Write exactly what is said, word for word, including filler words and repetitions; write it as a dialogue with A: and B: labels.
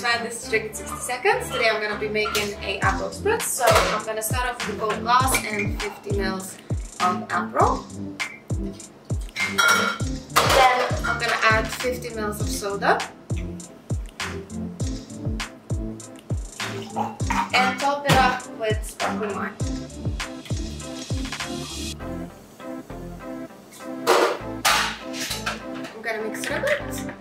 A: tonight. This is Drink in sixty seconds. Today I'm gonna be making a Aperol Spritz. So I'm gonna start off with a gold glass and fifty mils of Aperol. Then I'm gonna add fifty mils of soda. And top it up with sparkling wine. I'm gonna mix it a bit.